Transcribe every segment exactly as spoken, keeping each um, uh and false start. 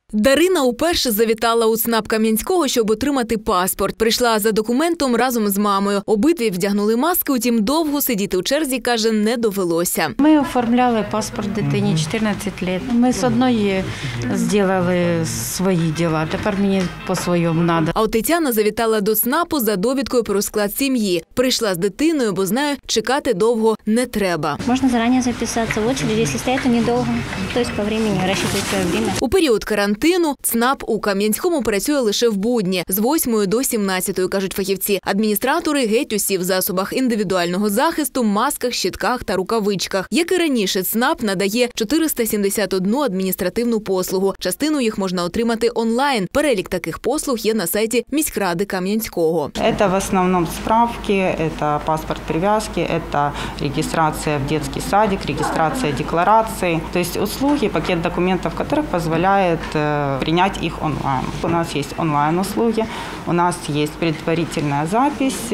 Дарина уперше завітала у ЦНАП Кам'янського, щоб отримати паспорт. Прийшла за документом разом з мамою. Обидві вдягнули маски, утім довго сидіти у черзі, каже, не довелося. Ми оформляли паспорт дитині чотирнадцять років. Ми з одної зробили свої діла, тепер мені по-своєму треба. А от Тетяна завітала до ЦНАПу за довідкою про склад сім'ї. Прийшла з дитиною, бо знає, чекати довго не треба. Можна зарані записатися в очередь, якщо стоять, то недовго. Тобто по времени, розчитують своє время. У період карантину ЦНАП у Кам'янському працює лише в будні з восьмої до сімнадцятої, кажуть фахівці. Адміністратори геть усі в засобах індивідуального захисту, масках, щитках та рукавичках. Як і раніше, ЦНАП надає чотириста сімдесят одну адміністративну послугу. Частину їх можна отримати онлайн. Перелік таких послуг є на сайті міськради Кам'янського. Це в основному справки, це паспорт прив'язки, це реєстрація в дитячий садик, реєстрація декларації. Тобто услуги, пакет документів, яких дозволяє принять их онлайн. У нас есть онлайн-услуги, у нас есть предварительная запись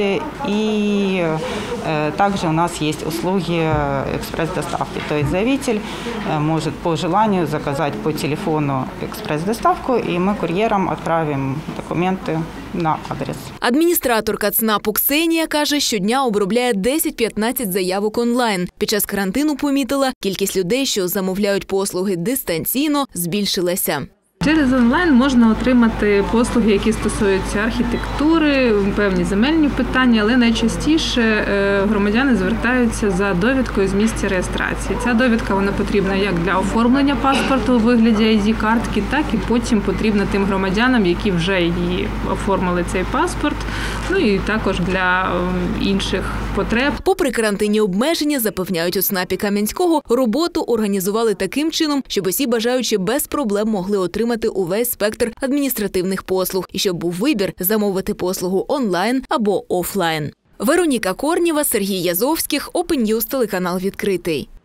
и э, также у нас есть услуги экспресс-доставки. То есть заявитель э, может по желанию заказать по телефону экспресс-доставку, и мы курьером отправим документы на адрес. Адміністраторка ЦНАПу Ксенія каже, щодня обробляє десять-п'ятнадцять заявок онлайн. Під час карантину помітила, кількість людей, що замовляють послуги дистанційно, збільшилася. Через онлайн можна отримати послуги, які стосуються архітектури, певні земельні питання, але найчастіше громадяни звертаються за довідкою з місця реєстрації. Ця довідка вона потрібна як для оформлення паспорту у вигляді ай ді-картки, так і потім потрібна тим громадянам, які вже її оформили цей паспорт, ну і також для інших потреб. Попри карантинні обмеження, запевняють у ЦНАПі Кам'янського, роботу організували таким чином, щоб усі бажаючі без проблем могли отримати увесь спектр адміністративних послуг і щоб був вибір замовити послугу онлайн або офлайн. Вероніка Корнєва, Сергій Язовських, Open News, телеканал «Відкритий».